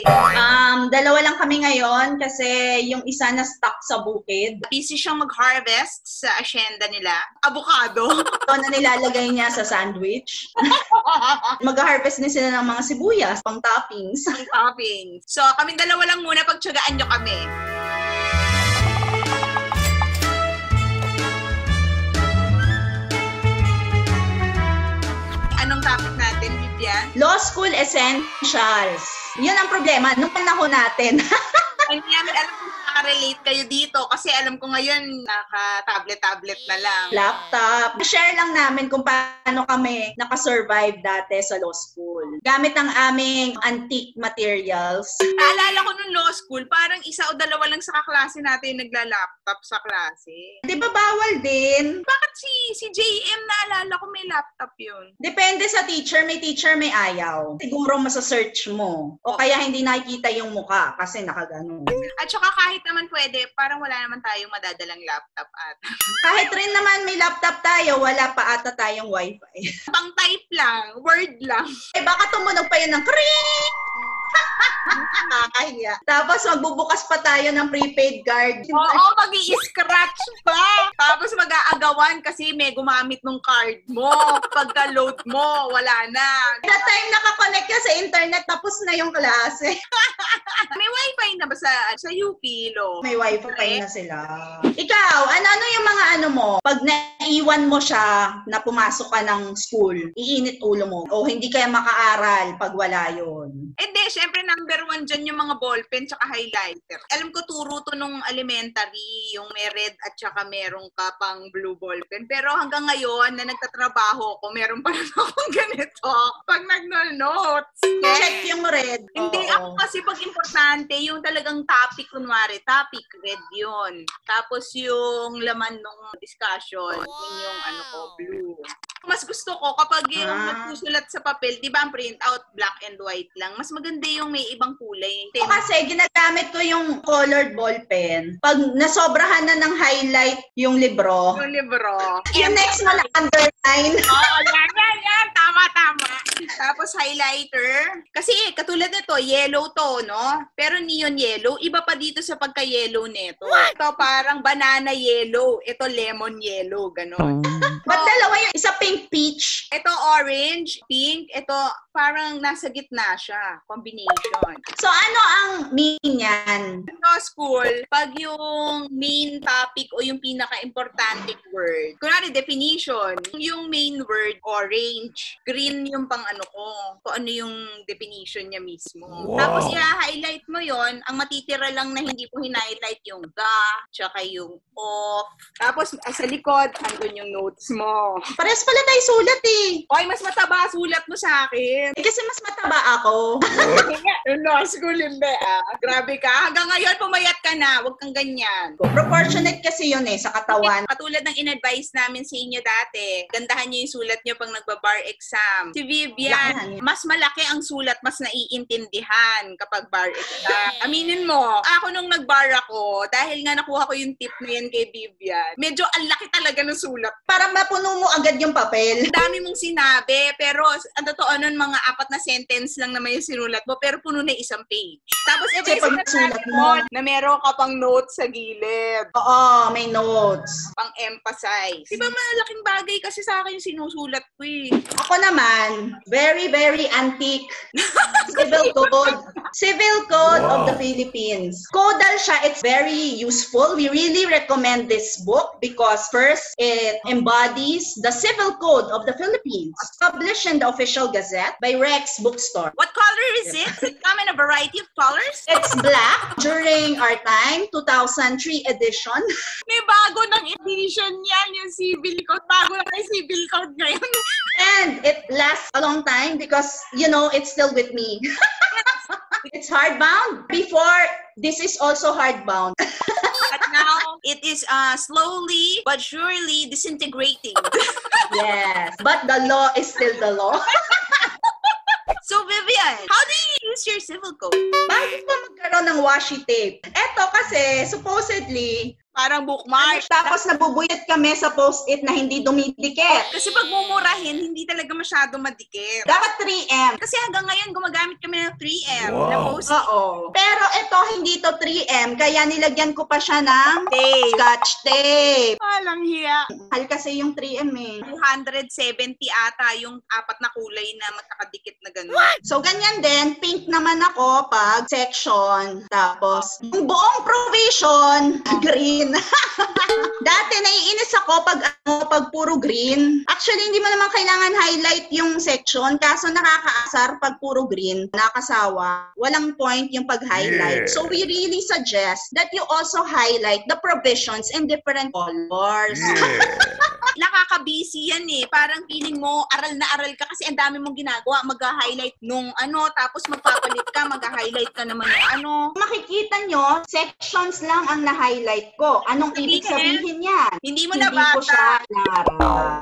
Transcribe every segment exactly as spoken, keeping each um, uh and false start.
Okay. Um, dalawa lang kami ngayon kasi yung isa na stuck sa bukid. Busy siyang mag-harvest sa asyenda nila. Avocado. Ito na nilalagay niya sa sandwich. Mag-harvest din sila ng mga sibuyas, pang toppings. Pang toppings. So, kaming dalawa lang muna, pagtsagaan nyo kami. Anong topic natin, Vivian? Law School Essentials. Yun ang problema nung panahon natin. Hindi namin alam kung nakaka-relate kayo dito kasi alam ko ngayon naka-tablet-tablet na lang. Laptop. Share lang namin kung paano kami nakasurvive dati sa law school. Gamit ang aming antique materials. Naalala ko nung law school, parang isa o dalawa lang sa kaklase natin nagla-laptop sa klase. Di ba bawal din? Bakit si si J M naalala ko may laptop yun? Depende sa teacher. May teacher, may ayaw. Siguro masasearch mo. O kaya hindi nakikita yung mukha kasi nakagano. At saka kahit naman pwede, parang wala naman tayong madadalang laptop at. Kahit rin naman may laptop tayo, wala pa ata tayong wifi. Pang-type lang, word lang. Eh baka tumunog pa yun ng kring! Nakakahiya. Tapos magbubukas pa tayo ng prepaid card. Oo, mag-i-scratch pa. Tapos mag-aagawan kasi may gumamit ng card mo. Pagka-load mo, wala na. That time nakakonect ka sa internet, tapos na yung klase. May wifi na ba sa, sa U P, Lo? May wifi na sila. Ikaw, ano-ano yung mga ano mo? Pag naiwan mo siya na pumasok ka ng school, iinit ulo mo. O hindi kaya makaaral pag wala yun. Hindi, syempre number one dyan yung mga ballpen tsaka highlighter. Alam ko turo to nung elementary, yung may red at tsaka merong ka pang blue ballpen. Pero hanggang ngayon na nagtatrabaho ko, meron pa rin akong ganito. Pag nagno-notes. Yes. Check yung red. Hindi, Oo. ako kasi pag importante, yung talagang topic, kunwari, topic, red yun. Tapos yung laman ng discussion, yun yung ano ko, blue. Mas gusto ko kapag yung Ah. nagsusulat sa papel, di ba ang printout, black and white lang. Mas maganda yung may ibang kulay. O kasi ginagamit ko yung colored ballpen. Pag nasobrahan na ng highlight yung libro, Yung libro. yung next mo na underline. Oo, yan, yan, yan. Tama, tama. Tapos highlighter. Kasi katulad nito, yellow to, no? Pero neon yellow. Iba pa dito sa pagka-yellow nito. Ito parang banana yellow. Ito lemon yellow. Ganon. Ba't dalawa yung isa pink peach? Ito orange, pink. Ito parang nasa gitna siya. Combination. So ano ang mean yan? Sa school, pag yung main topic o yung pinaka-importante word, kunwari definition, yung main word, orange, green yung pang ano ko, kung ano yung definition niya mismo. Wow. Tapos i-highlight mo yon, ang matitira lang na hindi ko hin-highlight yung the, tsaka yung off. Tapos sa likod, andun yung notes mo. Parehas pala tayo sulat eh. Oy, mas mataba sulat mo sa akin. Eh, kasi mas mataba ako. No, school hindi ah. Grabe ka. Hanggang ngayon, pumayat ka na. Huwag kang ganyan. Proportionate kasi yun eh, sa katawan. Katulad ng in-advise namin sa inyo dati, gandahan niyo yung sulat niyo pag nagba-bar exam. Si Vivian, Lakihan niya. mas malaki ang sulat, mas naiintindihan kapag bar exam. Aminin mo, ako nung nag-bar ako, dahil nga nakuha ko yung tip na yan kay Vivian, medyo ang laki talaga ng sulat. Para mapuno mo agad yung papel. Ang dami mong sinabi, pero ang totoo nun, mga apat na sentence lang naman yung sinulat mo, pero puno na isang page. Tapos, iba Kasi pag yung nasulat mo, mo, na meron ka pang notes sa gilid. oo, may notes. Pang-emphasize. Di ba malaking bagay kasi sa akin yung sinusulat ko eh. Ako naman, very, very antique. Civil Code. Civil Code Wow. of the Philippines. Codal siya. It's very useful. We really recommend this book because first, it embodies the Civil Code of the Philippines. Published in the Official Gazette by Rex Bookstore. What color is it? Does it come in a variety of colors? It's black during our time, two thousand three edition. May bago ng edition yan, yung civil code. Bago na yung civil code ngayon. And it lasts a long time because, you know, it's still with me. It's hardbound. Before, this is also hardbound. At now, it is uh, slowly but surely disintegrating. Yes. But the law is still the law. So, Vivian, how do you use your civil code? Bakit pa magkaroon ng washi tape? Eto kasi, supposedly, Parang bookmark. Tapos nabubuyat kami sa post-it na hindi dumidikit. Kasi pag mumurahin, hindi talaga masyado madikit. Dapat three M. Kasi hanggang ngayon, gumagamit kami ng three M Wow. na post-it. Oo. Pero ito, hindi to three M, kaya nilagyan ko pa siya ng Tape. Scotch tape. Walang hiya. Mahal kasi yung three M eh. two hundred seventy ata yung apat na kulay na magkakadikit na gano'n. So, ganyan din. Pink naman ako pag section. Tapos, yung buong provision, green. Dati, naiinis ako pag, ano, pag puro green. Actually, hindi mo naman kailangan highlight yung section. Kaso, nakakaasar pag puro green. Nakasawa. Walang point yung pag-highlight. Yeah. So, we really suggest that you also highlight the provisions in different colors. Yeah. Nakaka-busy yan eh. Parang feeling mo, aral na aral ka kasi ang dami mong ginagawa. Mag-highlight nung ano, tapos magpapalit ka, mag-highlight ka naman ng ano. Makikita nyo, sections lang ang na-highlight ko. Anong ibig sabihin yan? Hindi mo Hindi na bata. ko siya nara.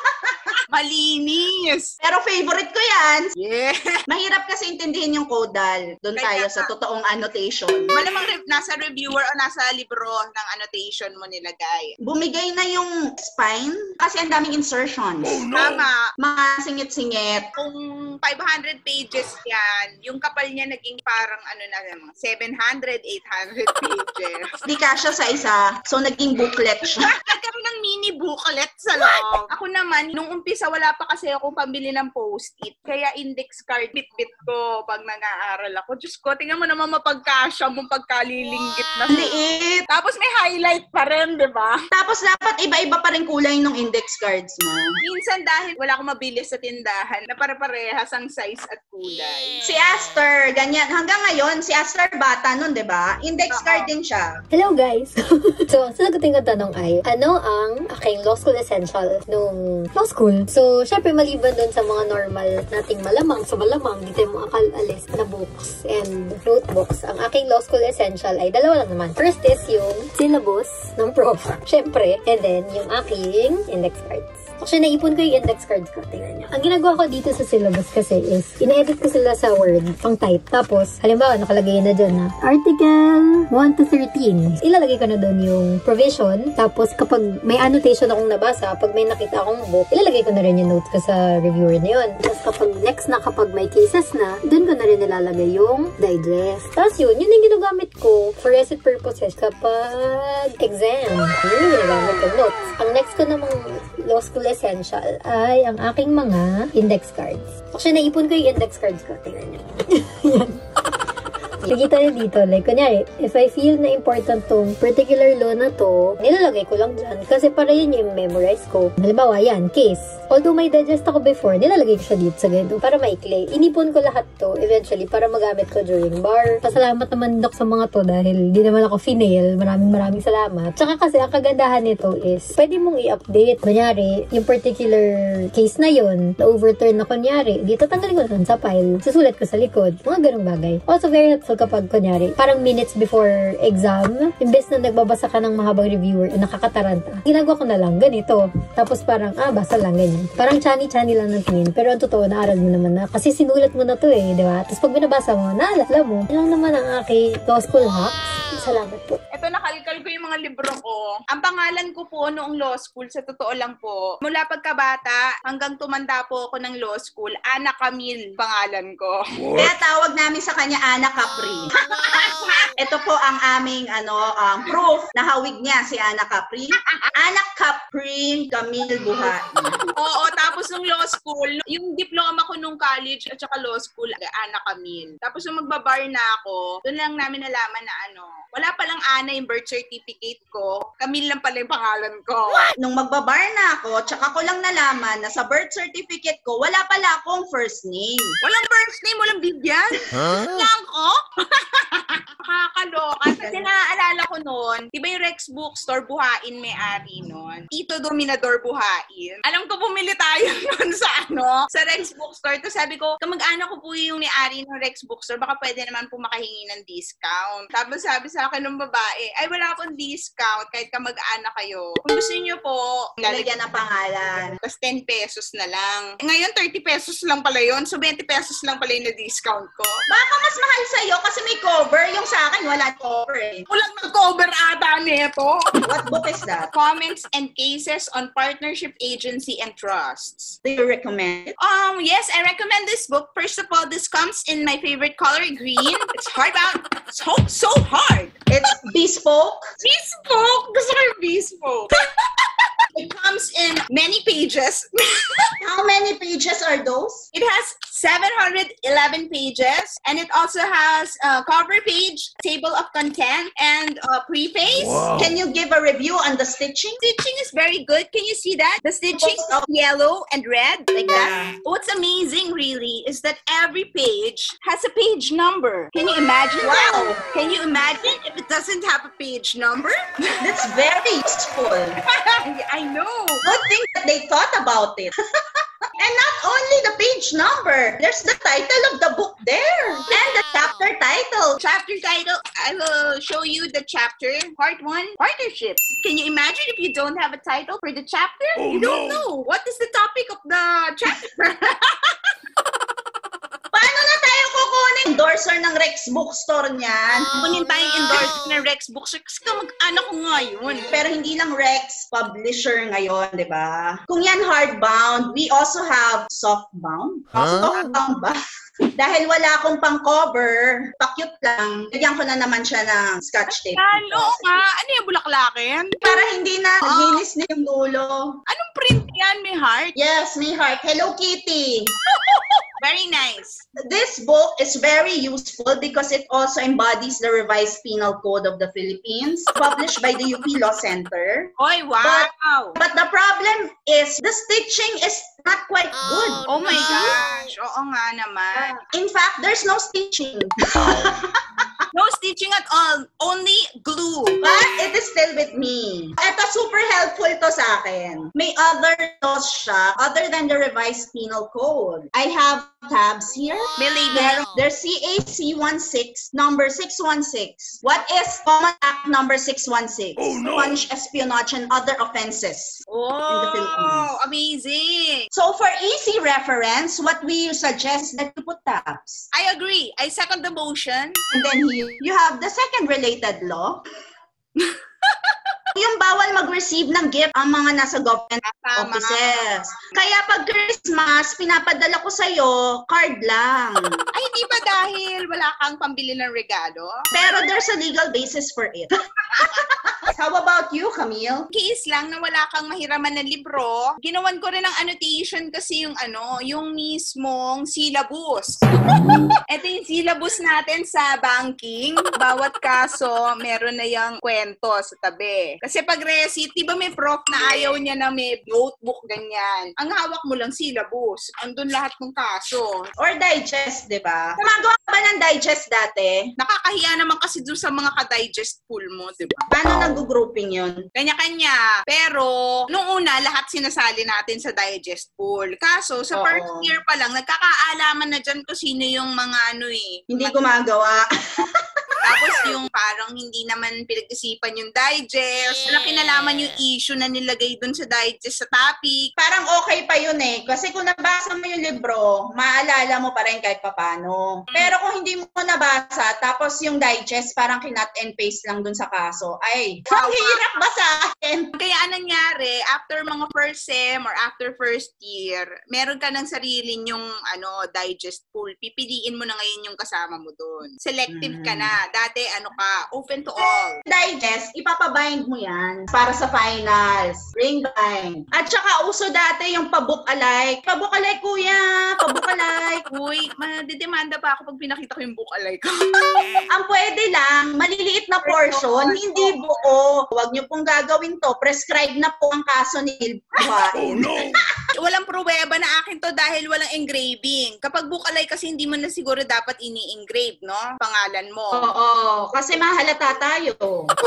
Malinis. Pero favorite ko yan. Yeah. Mahirap kasi intindihin yung codal. Doon tayo Kaya sa ka. totoong annotation. Malamang re- nasa reviewer o nasa libro ng annotation mo nilagay. Bumigay na yung spine kasi ang daming insertions. Tama. Mga singit-singit. Kung five hundred pages yan, yung kapal niya naging parang ano na naman, seven hundred, eight hundred pages. Di kasya sa isa. So, naging booklet siya. Nagkaroon ng mini booklet sa loob. Ako naman, nung umpisa wala pa kasi akong pambili ng post-it. Kaya index card, bit-bit ko pag nag-aaral ako. Diyos ko, tingnan mo naman mapagkasya mo pagkalilinggit na. Liit. Tapos may highlight pa rin, di ba? Tapos, dapat iba-iba pa rin kulay ng index cards mo. Minsan dahil wala akong mabili sa tindahan, na pare-parehas ang size at kulay. Si Aster, ganyan. Hanggang ngayon, si Aster bata nun, di ba? Index Oo. card din siya. Hello guys! So, ang sinagutin kong tanong ay, ano ang aking law school essential nung law school? So, syempre maliban dun sa mga normal nating malamang, sa malamang, dito yung mga kalalis na books and notebooks. Ang aking law school essential ay dalawa lang naman. First is yung syllabus ng prof. Syempre. And then, yung aking index cards. Actually, naipon ko yung index cards ko. Tingnan nyo. Ang ginagawa ko dito sa syllabus kasi is, ina-edit ko sila sa Word, pang type. Tapos, halimbawa, nakalagay na dyan na Article one to thirteen. Ilalagay ko na dun yung provision. Tapos, kapag may annotation akong nabasa, pag may nakita akong book, ilalagay ko na rin yung notes ko sa reviewer na yun. Tapos, kapag next na, kapag may cases na, dun ko na rin nilalagay yung digest. Tapos yun, yun yung ginagamit ko for recit purposes kapag exam. Yun yung ginagamit ko notes. Ang next ko namang law school essential ay ang aking mga index cards. Actually, naipon ko yung index cards ko. Tingnan nyo. Yan. Nakikita niyo dito, like, kunyari, if I feel na important tong particular law na to, nilalagay ko lang dyan. Kasi para yun yung memorize ko. Halimbawa, yan, case. Although may digest ako before, nilalagay ko siya dito sa ganito para maikli. Inipon ko lahat to, eventually, para magamit ko during bar. Pasalamat naman, Dok, sa mga to dahil di naman ako finail. Maraming maraming salamat. Tsaka kasi, ang kagandahan nito is, pwede mong i-update. Kunyari, yung particular case na yun, na-overturn na kunyari, dito tanggalin ko lang sa file. Susulat ko sa likod. Mga ganong bagay. Also, very helpful kapag, kunyari, parang minutes before exam, imbes na nagbabasa ka ng mahabang reviewer, nakakataranta. Ginagawa ko na lang, ganito. Tapos parang, ah, basa lang, ganyan. Parang chani-chani lang ng tingin. Pero ang totoo, naaral mo naman na. Kasi sinulat mo na to eh, di ba? Tapos pag binabasa mo, naalala mo. Yan lang naman ang aking law school hacks. Salamat po. Ito, nakalkal ko yung mga libro ko. Ang pangalan ko po noong law school, sa totoo lang po, mula pagkabata hanggang tumanda po ako ng law school, Ana Camille pangalan ko. Kaya tawag namin sa kanya Ana Capri. Ito po ang aming ano um, proof na hawig niya si Ana Capri. Ana Capri Camille Buhay. Oo, tapos nung law school, yung diploma ko nung college at saka law school, Ana Camille. Tapos nung magbabar na ako, doon lang namin nalaman na ano, wala palang Ana yung birth certificate ko. Camille lang pala yung pangalan ko. Nung magbabar na ako, tsaka ko lang nalaman na sa birth certificate ko, wala pala akong first name. Walang first name, walang bigyan. Huh? Lang ko? Nakakaloka. Kasi naaalala ko noon, di ba yung Rex Bookstore, Buhain may-ari noon? Tito Dominador Buhain. Alam ko, bumili tayo noon sa ano, sa Rex Bookstore. Tapos sabi ko, kamag-anak ko po yung may-ari ng Rex Bookstore, baka pwede naman po makahingi ng discount. Tapos sabi sa akin ng babae, ay wala akong discount kahit kamag-anak kayo. Kung gusto niyo po, Lalagyan ng pangalan. tapos ten pesos na lang. Ngayon, thirty pesos lang pala yun. So, twenty pesos lang pala yung na-discount ko. Baka mas mahal sa'yo kasi may cover. Yung sa akin, wala cover eh. Walang nag-cover ata nito. What book is that? Comments and Cases on Partnership, Agency, and Trusts. Do you recommend it? Um, yes, I recommend this book. First of all, this comes in my favorite color, green. It's hardbound. So, so hard. It's bespoke. Bespoke. Gusto ko yung bespoke. It comes in many pages. How many pages are those? It has seven hundred eleven pages, and it also has a cover page, table of content, and a preface. Wow. Can you give a review on the stitching? Stitching is very good. Can you see that? The stitching is yellow and red, like that. What's amazing, really, is that every page has a page number. Can you imagine that? Wow. Can you imagine if it doesn't have a page number? That's very useful. I know. Good thing that they thought about it. And not only the page number, there's the title of the book there. And the chapter title. Chapter title, I will show you the chapter. Part one, partnerships. Can you imagine if you don't have a title for the chapter? Oh, you don't no. know. What is the topic of the chapter? Paano na tayo kukunin? Endorser ng Rex Bookstore niyan. Kunin tayong endorse ng Rex Books. Kasi kamag-anak ko nga yun. Pero hindi lang Rex publisher ngayon, di ba? Kung yan hardbound, we also have softbound. Huh? Softbound ba? Dahil wala akong pang-cover, pa-cute lang, lagyan ko na naman siya ng scotch tape. Ano nga? Ano yung bulaklakin? Para hindi na Oh. naglinis na yung dulo. Anong print yan? May heart? Yes, may heart. Hello, Kitty! Very nice. This book is very useful because it also embodies the revised penal code of the Philippines, published by the U P Law Center. Oy, wow! But the problem is the stitching is not quite good. Oh my gosh. Oo nga naman. In fact, there's no stitching. No stitching at all. Only glue. But it is still with me. Ito, super helpful to sa akin. May other laws siya other than the revised penal code. I have tabs here. May label. There's C A C sixteen, number six one six. What is Common Act number six one six? Oh, no. Punish espionage and other offenses. In the Philippines. Oh, amazing. So for easy reference, what we suggest that you put tabs. I agree. I second the motion. And then here, you have the second related law. Yung bawal mag-receive ng gift ang mga nasa government Tama. offices. Kaya pag Christmas, pinapadala ko sa'yo, card lang. Ay, hindi ba dahil wala kang pambili ng regalo? Pero there's a legal basis for it. How about you, Camille? Case lang na wala kang mahiraman na libro, ginawan ko rin ng annotation kasi yung ano, yung mismong syllabus. Ito yung syllabus natin sa banking. Bawat kaso, meron na yung kwento sa tabi. Kasi pag receipt, di ba may prof na ayaw niya na may notebook, ganyan. Ang hawak mo lang syllabus. Andun lahat ng kaso. Or digest, di ba? Gumagawa ka ba ng digest dati? Nakakahiya naman kasi doon sa mga ka-digest pool mo, di ba? Paano nag-grouping yun? Kanya-kanya. Pero, nung una, lahat sinasali natin sa digest pool. Kaso, sa Oo. first year pa lang, nagkakaalaman na dyan kung sino yung mga ano eh. Hindi gumagawa. Tapos yung parang hindi naman pinag-isipan yung digest. Wala kinalaman yung issue na nilagay dun sa digest sa topic. Parang okay pa yun eh. Kasi kung nabasa mo yung libro, maalala mo pa rin kahit papano. Pero kung hindi mo nabasa, tapos yung digest parang kinat and paste lang dun sa kaso, ay, ang hirap basahin. Kaya anong nangyari, after mga first sem or after first year, meron ka ng sarili yung ano, digest pool. Pipiliin mo na ngayon yung kasama mo dun. Selective ka na. Dati, ano ka, open to all. Digest, ipapabind mo yan para sa finals. Ring bind. At saka uso dati yung pabook alike. Pabook alike, kuya! Pabook alike. Uy, madidemanda pa ako pag pinakita ko yung book alike ko. Ang pwede lang, maliliit na portion, hindi buo. Huwag niyo pong gagawin to. Prescribe na po ang kaso ni Buhain. no. Walang pruweba na akin to dahil walang engraving. Kapag book alike kasi hindi mo na siguro dapat ini-engrave, no? Pangalan mo. Oo, kasi mahalata tayo.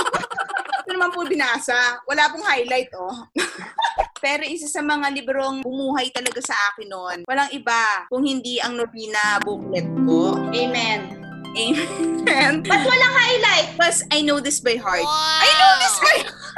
Ito naman po binasa. Wala pong highlight, oh. Pero isa sa mga librong bumuhay talaga sa akin noon, walang iba kung hindi ang Novena booklet ko. Amen. Amen. Ba't walang highlight? Plus, I know this by heart. I know this by heart.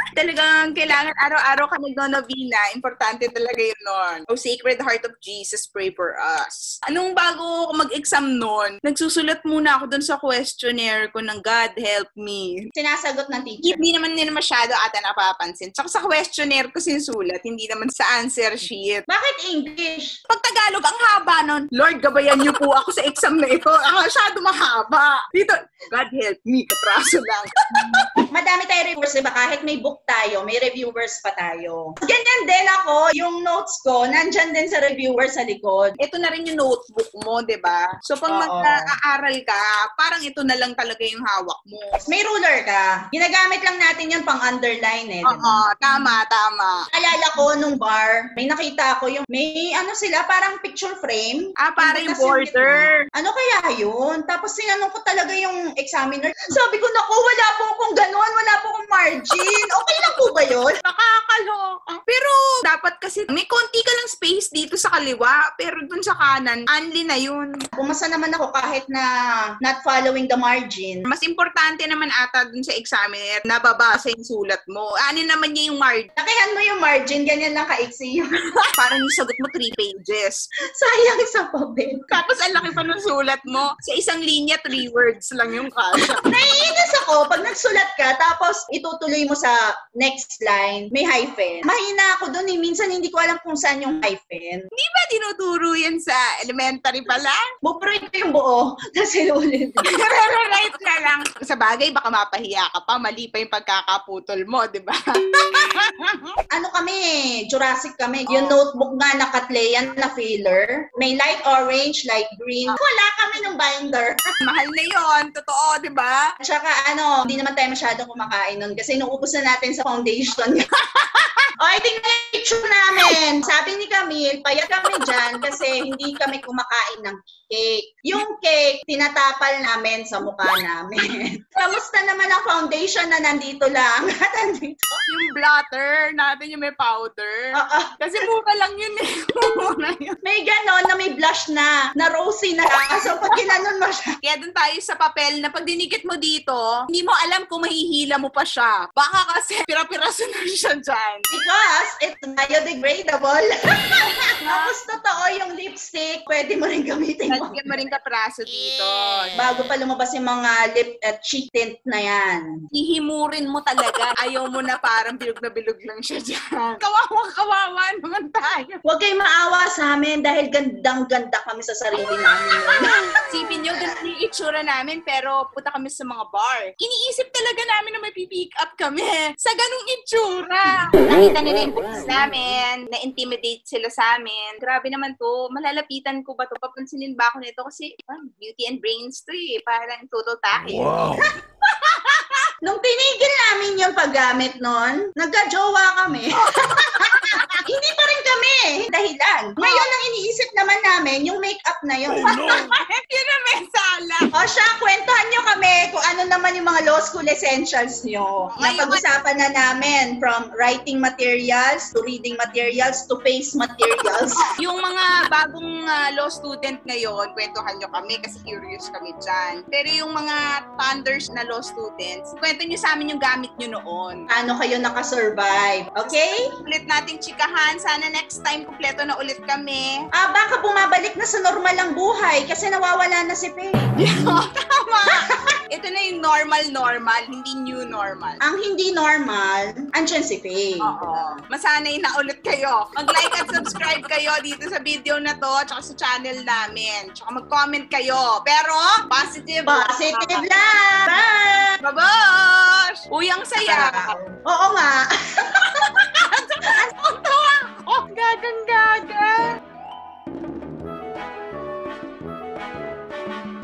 Talagang kailangan araw-araw ka nagno-novena. Importante talaga yun nun. O Sacred Heart of Jesus, pray for us. Anong bago ako mag-exam nun, nagsusulat muna ako dun sa questionnaire ko ng God help me. Sinasagot ng teacher. Hindi naman nila masyado ata napapansin. Tsaka sa questionnaire ko sinusulat, hindi naman sa answer sheet. Bakit English? Pag Tagalog, ang haba nun. Lord, gabayan niyo po ako sa exam na ito. Ang masyado mahaba. Dito, God help me, kapraso lang. Madami tayo reviewers, diba? Kahit may book tayo, may reviewers pa tayo. Ganyan din ako, yung notes ko, nandyan din sa reviewers sa likod. Ito na rin yung notebook mo, di ba? So, pag Oo. mag-aaral ka, parang ito na lang talaga yung hawak mo. May ruler ka. Ginagamit lang natin yun pang underline eh. Oo, Diba? tama, tama. Alala ko nung bar, may nakita ko yung, may ano sila, parang picture frame. Ah, para yung Kasi border. Ano kaya yun? Tapos sinanong ko talaga yung examiner. Sabi ko, naku, wala po akong ganon, wala po akong margin. Okay lang po ba yun? Nakakaloka. Pero, dapat kasi, may konti ka lang space dito sa kaliwa, pero dun sa kanan, only na yun. Pumasa naman ako kahit na not following the margin. Mas importante naman ata dun sa examiner, nababasa yung sulat mo. Ano naman niya yung margin? Lakihan mo yung margin, ganyan lang kaiksi yun. Parang yung sagot mo, three pages. Sayang sa papel. Tapos, ang laki pa ng sulat mo. Sa isang linya, three words lang yung kasha. Naiinis ako pag nagsulat ka, tapos itutuloy mo sa next line, may hyphen. Mahina ako dun eh. Minsan hindi ko alam kung saan yung hyphen. Di ba tinuturo yan sa elementary pa lang? Buproid ko yung buo, tapos inulit. Right na lang. Sa bagay, baka mapahiya ka pa. Mali pa yung pagkakaputol mo, di ba? Ano kami eh, Jurassic kami. Yung notebook nga na Katleyan na filler. May light orange, light green. Wala kami ng binder. Mahal na yon, totoo, di ba? At saka ano, hindi naman tayo masyadong kumakain nun kasi inuubos na natin sa foundation. O, I think na yung picture namin. Sabi ni Camille, payat kami dyan kasi hindi kami kumakain ng cake. Yung cake, tinatapal namin sa mukha namin. Kamusta naman ang foundation na nandito lang? nandito. Yung blotter natin, yung may powder. Oo. Kasi mura lang yun eh. Mura yun. May ganon na may blush na, na rosy na. So, pag ginanon mo siya. Kaya dun tayo sa papel na pag dinikit mo dito, hindi mo alam kung mahihila mo pa siya. Baka kasi pira-piraso na siya dyan. Because it's biodegradable. Tapos totoo yung lipstick, pwede mo rin gamitin mo. Lagyan mo rin kapraso dito. Bago pa lumabas yung mga lip at cheek tint na yan. Hihimurin mo talaga. Ayaw mo na parang bilog na bilog lang siya dyan. Kawawa-kawawa naman tayo. Huwag kayong maawa sa amin dahil gandang-ganda kami sa sarili namin. Sipin nyo, ganun yung itsura namin, pero puta kami sa mga bar. Iniisip talaga namin na may pick up kami sa ganung itsura. Nakita nila yung books namin, na-intimidate sila sa amin. Grabe naman to, malalapitan ko ba to? Papansinin ba ako nito? Kasi ah, beauty and brains to eh, parang total tayo. Wow! Nung tinigil namin yung paggamit nun, nagka-jowa kami. Hindi pa rin kami dahilan. Ngayon, ang iniisip naman namin, yung makeup na yun. Oh, no. Yun na may sala. O siya, kwentuhan nyo kami kung ano naman yung mga law school essentials nyo. Napag-usapan na namin from writing materials to reading materials to face materials. Yung mga bagong uh, law student ngayon, kwentuhan nyo kami kasi curious kami dyan. Pero yung mga thunders na law students, kwento nyo sa amin yung gamit nyo noon. Ano kayo nakasurvive, okay? Ulit nating chikahan. Sana next time kumpleto na ulit kami. Ah, baka bumabalik na sa normal ang buhay kasi nawawala na si Faye. Tama! Ito na yung normal-normal, hindi new normal. Ang hindi normal, andyan si Faye. Oo. Masanay na ulit kayo. Mag-like at subscribe kayo dito sa video na to, tsaka sa channel namin. Tsaka mag-comment kayo. Pero, positive Positive lang! Bye! Babosh! Uy, ang saya! Oo nga. Ang tawa! Oh, gagang-gaga!